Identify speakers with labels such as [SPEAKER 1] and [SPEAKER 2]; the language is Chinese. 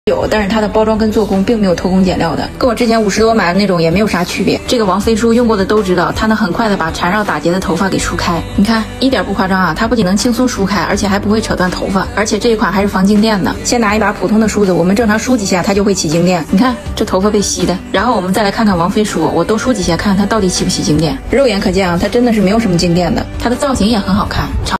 [SPEAKER 1] 有，但是它的包装跟做工并没有偷工减料的，跟我之前50多买的那种也没有啥区别。这个王菲梳用过的都知道，它能很快的把缠绕打结的头发给梳开。你看，一点不夸张啊，它不仅能轻松梳开，而且还不会扯断头发，而且这一款还是防静电的。先拿一把普通的梳子，我们正常梳几下，它就会起静电。你看这头发被吸的。然后我们再来看看王菲梳，我都梳几下，看它到底起不起静电。肉眼可见啊，它真的是没有什么静电的，它的造型也很好看。